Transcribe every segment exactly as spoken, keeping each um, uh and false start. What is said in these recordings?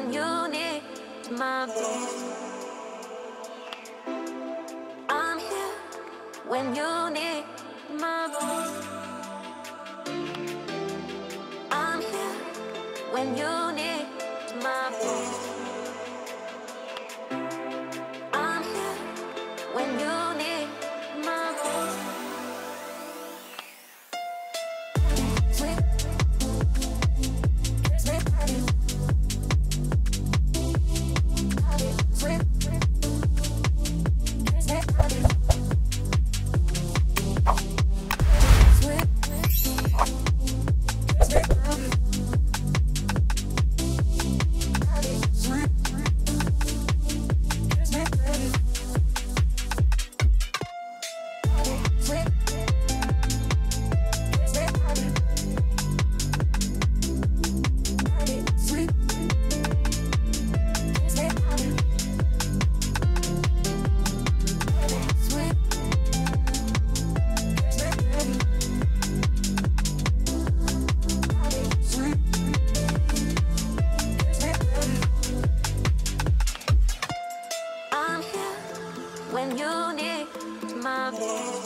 when you need my voice. I'm here when you need my voice. I'm here when you need my voice. I'm here when you need my voice. When you need my voice.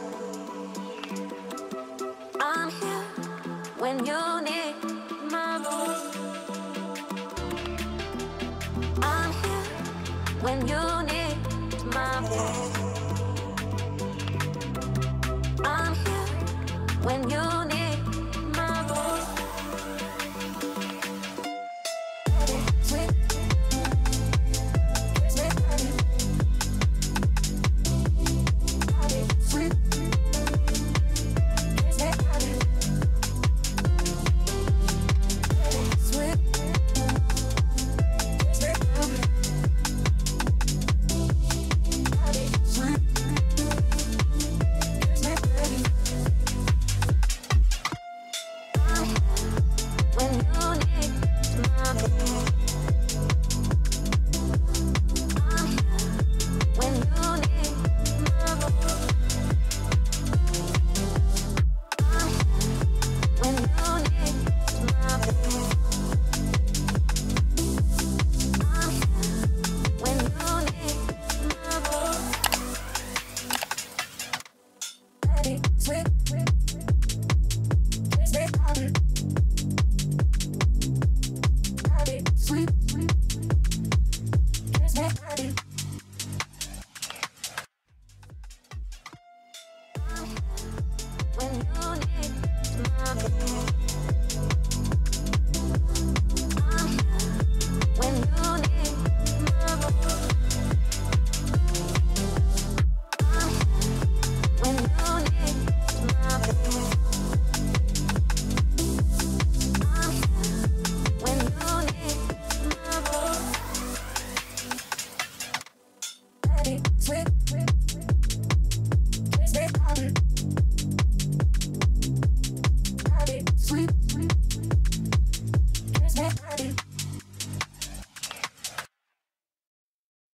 I'm here when you need my voice. I'm here when you need my voice.